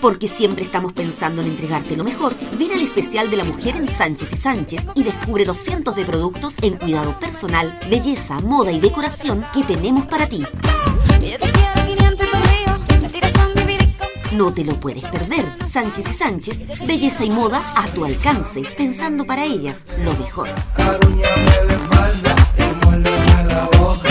Porque siempre estamos pensando en entregarte lo mejor. Ven al especial de la mujer en Sánchez y Sánchez y descubre los cientos de productos en cuidado personal, belleza, moda y decoración que tenemos para ti. No te lo puedes perder. Sánchez y Sánchez, belleza y moda a tu alcance, pensando para ellas lo mejor. Arúñame la espalda y muérdeme la boca.